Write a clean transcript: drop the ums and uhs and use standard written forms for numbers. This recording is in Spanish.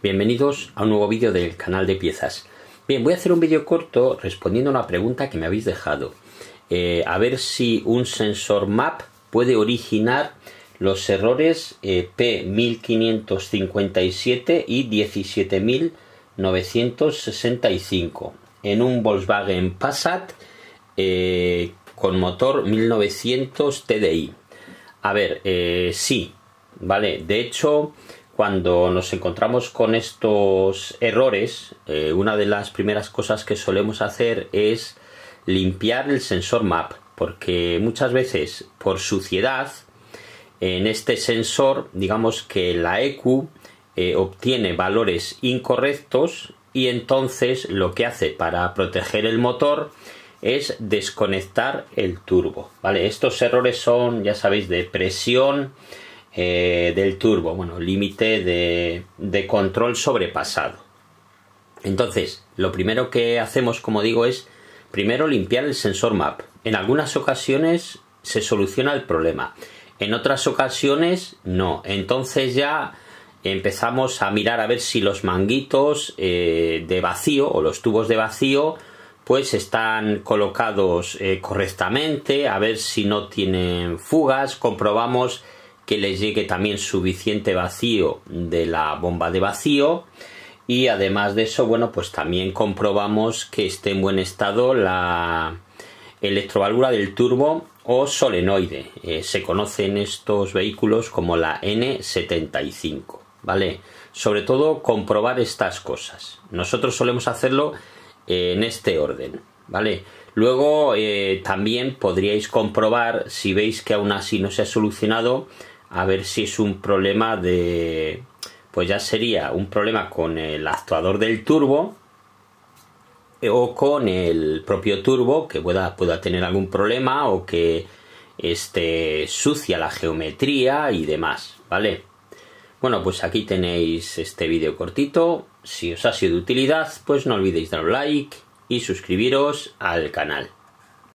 Bienvenidos a un nuevo vídeo del canal de piezas. Bien, voy a hacer un vídeo corto respondiendo a una pregunta que me habéis dejado. A ver si un sensor MAP puede originar los errores P1557 y 17965 en un Volkswagen Passat con motor 1900 TDI. A ver, sí, vale. De hecho, cuando nos encontramos con estos errores, una de las primeras cosas que solemos hacer es limpiar el sensor MAP, porque muchas veces por suciedad en este sensor, digamos que la ECU obtiene valores incorrectos y entonces lo que hace para proteger el motor es desconectar el turbo, ¿vale? Estos errores son, ya sabéis, de presión del turbo, bueno, límite de control sobrepasado. Entonces, lo primero que hacemos, como digo, es primero limpiar el sensor MAP. En algunas ocasiones se soluciona el problema, en otras ocasiones no. Entonces ya empezamos a mirar a ver si los manguitos de vacío o los tubos de vacío pues están colocados correctamente, a ver si no tienen fugas. Comprobamos que les llegue también suficiente vacío de la bomba de vacío, y además de eso, bueno, pues también comprobamos que esté en buen estado la electroválvula del turbo o solenoide. Se conocen estos vehículos como la N75, ¿vale? Sobre todo comprobar estas cosas. Nosotros solemos hacerlo en este orden, ¿vale? Luego también podríais comprobar, si veis que aún así no se ha solucionado, a ver si es un problema de... pues ya sería un problema con el actuador del turbo o con el propio turbo, que pueda tener algún problema o que esté sucia la geometría y demás, ¿vale? Bueno, pues aquí tenéis este vídeo cortito. Si os ha sido de utilidad, pues no olvidéis dar un like y suscribiros al canal.